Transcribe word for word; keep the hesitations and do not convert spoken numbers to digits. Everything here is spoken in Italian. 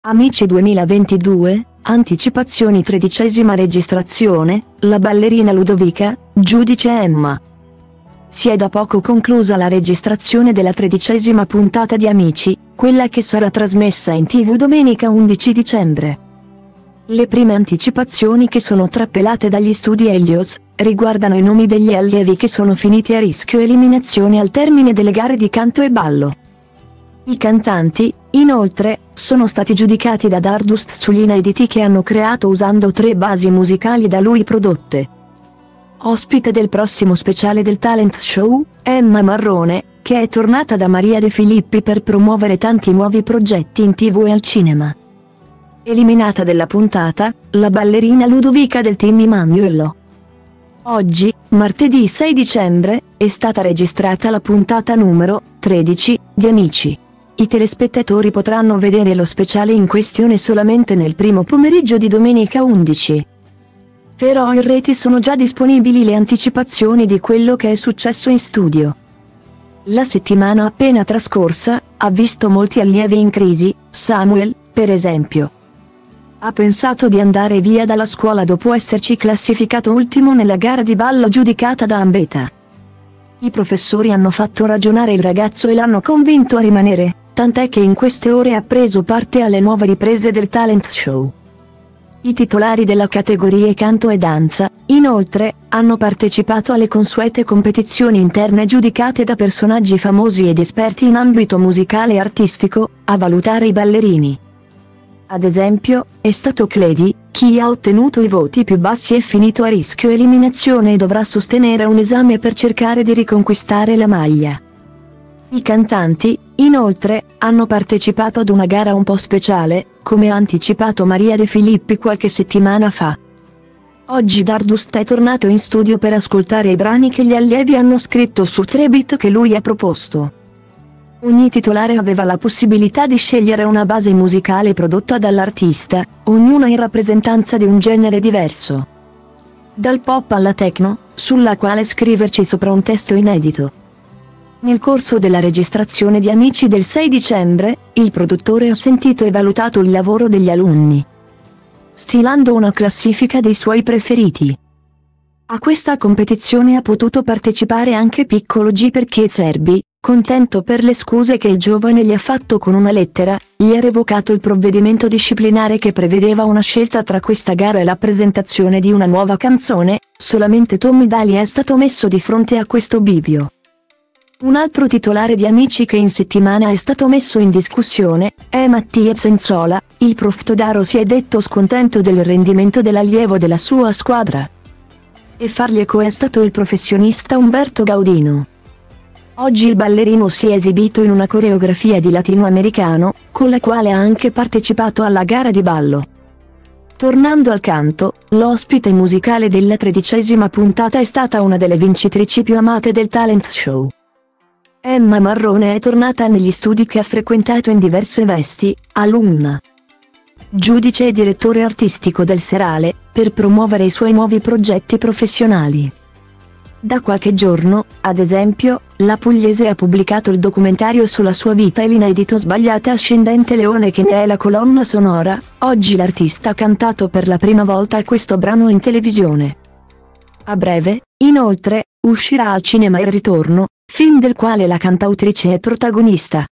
Amici duemilaventidue, anticipazioni tredicesima registrazione, la ballerina Ludovica, giudice Emma. Si è da poco conclusa la registrazione della tredicesima puntata di Amici, quella che sarà trasmessa in tivù domenica undici dicembre. Le prime anticipazioni che sono trappelate dagli studi Helios, riguardano i nomi degli allievi che sono finiti a rischio eliminazione al termine delle gare di canto e ballo. I cantanti, inoltre, sono stati giudicati da Dardust sugli inediti che hanno creato usando tre basi musicali da lui prodotte. Ospite del prossimo speciale del talent show, Emma Marrone, che è tornata da Maria De Filippi per promuovere tanti nuovi progetti in tivù e al cinema. Eliminata della puntata, la ballerina Ludovica del team Emanuello. Oggi, martedì sei dicembre, è stata registrata la puntata numero tredici di Amici. I telespettatori potranno vedere lo speciale in questione solamente nel primo pomeriggio di domenica undici. Però in rete sono già disponibili le anticipazioni di quello che è successo in studio. La settimana appena trascorsa ha visto molti allievi in crisi. Samuel, per esempio, ha pensato di andare via dalla scuola dopo esserci classificato ultimo nella gara di ballo giudicata da Ambeta. I professori hanno fatto ragionare il ragazzo e l'hanno convinto a rimanere, tant'è che in queste ore ha preso parte alle nuove riprese del talent show. I titolari della categoria canto e danza, inoltre, hanno partecipato alle consuete competizioni interne giudicate da personaggi famosi ed esperti in ambito musicale e artistico, a valutare i ballerini. Ad esempio, è stato Cledi, chi ha ottenuto i voti più bassi è finito a rischio eliminazione e dovrà sostenere un esame per cercare di riconquistare la maglia. I cantanti, inoltre, hanno partecipato ad una gara un po' speciale, come ha anticipato Maria De Filippi qualche settimana fa. Oggi Dardust è tornato in studio per ascoltare i brani che gli allievi hanno scritto su tre beat che lui ha proposto. Ogni titolare aveva la possibilità di scegliere una base musicale prodotta dall'artista, ognuna in rappresentanza di un genere diverso. Dal pop alla techno, sulla quale scriverci sopra un testo inedito. Nel corso della registrazione di Amici del sei dicembre, il produttore ha sentito e valutato il lavoro degli alunni, stilando una classifica dei suoi preferiti. A questa competizione ha potuto partecipare anche Piccolo G perché Zerbi, contento per le scuse che il giovane gli ha fatto con una lettera, gli ha revocato il provvedimento disciplinare che prevedeva una scelta tra questa gara e la presentazione di una nuova canzone. Solamente Tommy Daly è stato messo di fronte a questo bivio. Un altro titolare di Amici che in settimana è stato messo in discussione, è Mattia Cenzola. Il prof Todaro si è detto scontento del rendimento dell'allievo della sua squadra. E fargli eco è stato il professionista Umberto Gaudino. Oggi il ballerino si è esibito in una coreografia di latinoamericano, con la quale ha anche partecipato alla gara di ballo. Tornando al canto, l'ospite musicale della tredicesima puntata è stata una delle vincitrici più amate del talent show. Emma Marrone è tornata negli studi che ha frequentato in diverse vesti, alunna, giudice e direttore artistico del serale, per promuovere i suoi nuovi progetti professionali. Da qualche giorno, ad esempio, la pugliese ha pubblicato il documentario sulla sua vita e l'inedito Sbagliata Ascendente Leone che ne è la colonna sonora. Oggi l'artista ha cantato per la prima volta questo brano in televisione. A breve, inoltre, uscirà al cinema Il Ritorno, film del quale la cantautrice è protagonista.